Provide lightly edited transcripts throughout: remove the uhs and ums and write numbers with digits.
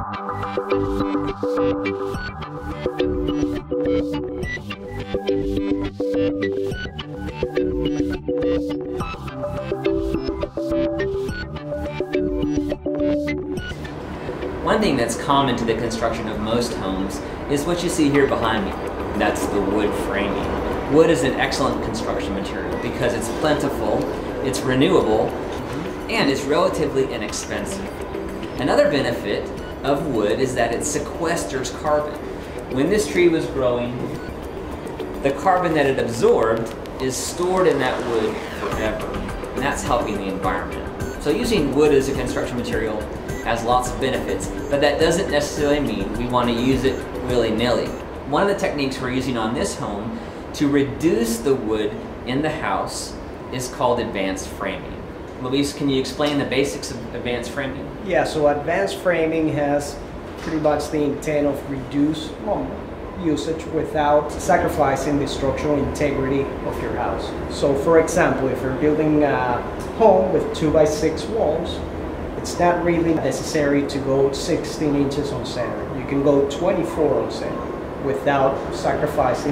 One thing that's common to the construction of most homes is what you see here behind me. That's the wood framing. Wood is an excellent construction material because it's plentiful, it's renewable, and it's relatively inexpensive. Another benefit of wood is that it sequesters carbon. When this tree was growing, the carbon that it absorbed is stored in that wood forever, and that's helping the environment. So using wood as a construction material has lots of benefits, but that doesn't necessarily mean we want to use it willy-nilly. One of the techniques we're using on this home to reduce the wood in the house is called advanced framing. Luis, can you explain the basics of advanced framing? Yeah, so advanced framing has pretty much the intent of reduce lumber usage without sacrificing the structural integrity of your house. So for example, if you're building a home with 2x6 walls, it's not really necessary to go 16 inches on center. You can go 24 on center without sacrificing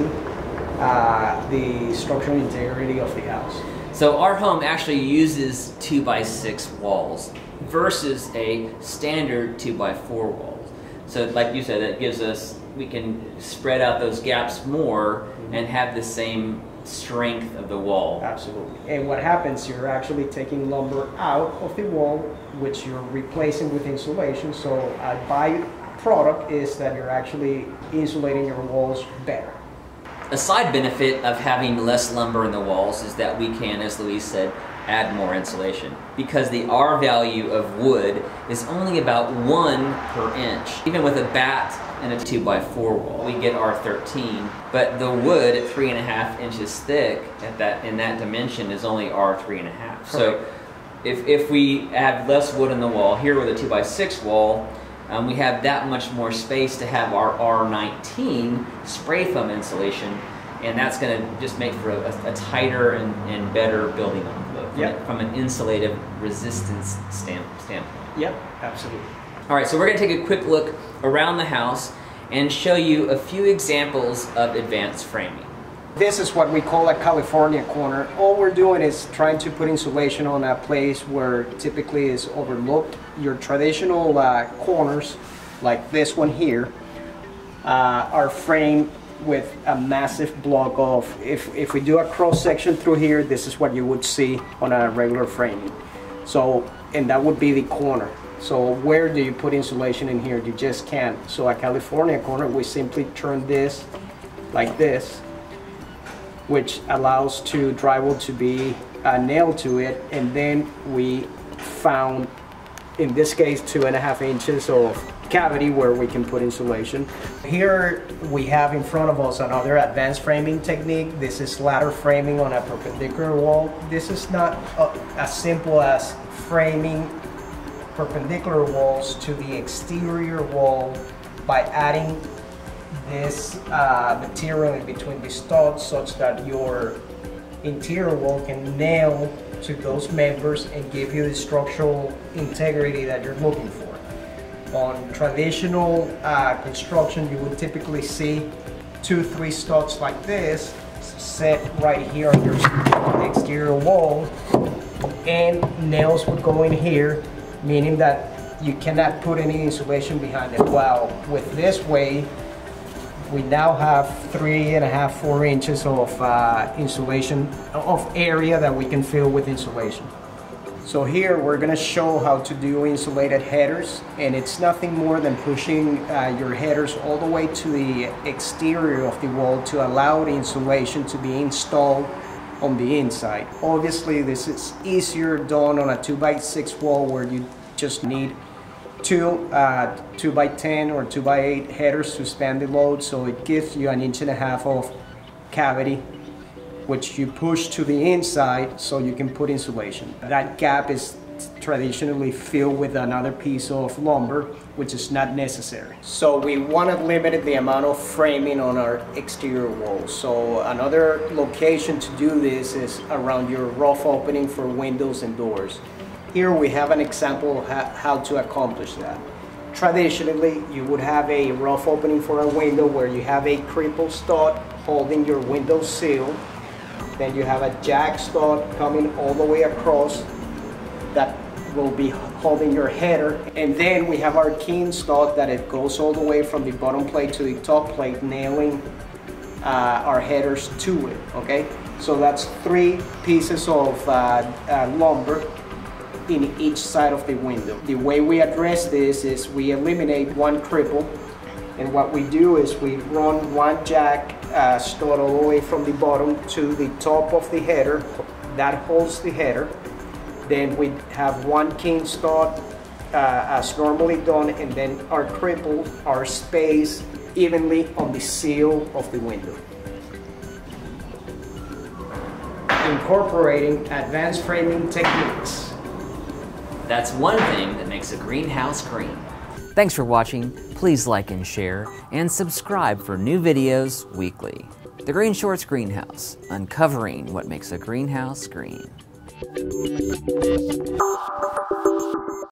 the structural integrity of the house. So our home actually uses 2x6 walls versus a standard 2x4 wall. So like you said, that gives us, we can spread out those gaps more and have the same strength of the wall. Absolutely. And what happens, you're actually taking lumber out of the wall, which you're replacing with insulation. So a byproduct is that you're actually insulating your walls better. A side benefit of having less lumber in the walls is that we can, as Luis said, add more insulation, because the R value of wood is only about 1 per inch. Even with a bat and a 2x4 wall, we get R13, but the wood at 3.5 inches thick in that dimension is only R3.5. So if we add less wood in the wall, here with a 2x6 wall, we have that much more space to have our R19 spray foam insulation, and that's going to just make for a tighter and better building envelope from an insulative resistance standpoint. Yep, absolutely. All right, so we're going to take a quick look around the house and show you a few examples of advanced framing. This is what we call a California corner. All we're doing is trying to put insulation on a place where typically is overlooked. Your traditional corners, like this one here, are framed with a massive block of, if we do a cross section through here, this is what you would see on a regular framing. So, and that would be the corner. So where do you put insulation in here? You just can't. So a California corner, we simply turn this like this, which allows to drywall to be nailed to it, and then we found, in this case, 2.5 inches of cavity where we can put insulation. Here we have in front of us another advanced framing technique. This is ladder framing on a perpendicular wall. This is not as simple as framing perpendicular walls to the exterior wall by adding this material in between the studs such that your interior wall can nail to those members and give you the structural integrity that you're looking for. On traditional construction, you would typically see 2-3 studs like this set right here on your exterior wall, and nails would go in here, meaning that you cannot put any insulation behind it. While with this way, we now have 3.5–4 inches of insulation, of area that we can fill with insulation. So here we're going to show how to do insulated headers, and it's nothing more than pushing your headers all the way to the exterior of the wall to allow the insulation to be installed on the inside. Obviously this is easier done on a 2x6 wall where you just need 2x10 or 2x8 headers to span the load, so it gives you 1.5 inches of cavity which you push to the inside so you can put insulation. That gap is traditionally filled with another piece of lumber, which is not necessary. So we want to limit the amount of framing on our exterior walls. So another location to do this is around your roof opening for windows and doors. Here we have an example of how to accomplish that. traditionally, you would have a rough opening for a window where you have a cripple stud holding your window sill. Then you have a jack stud coming all the way across that will be holding your header. And then we have our king stud that it goes all the way from the bottom plate to the top plate, nailing our headers to it, okay? So that's 3 pieces of lumber in each side of the window. The way we address this is we eliminate one cripple, and what we do is we run one jack stud all the way from the bottom to the top of the header. That holds the header. Then we have one king stud as normally done, and then our cripples are spaced evenly on the seal of the window. Incorporating advanced framing techniques. That's one thing that makes a greenhouse green. Thanks for watching. Please like and share, and subscribe for new videos weekly. The Green Shorts Greenhouse, uncovering what makes a greenhouse green.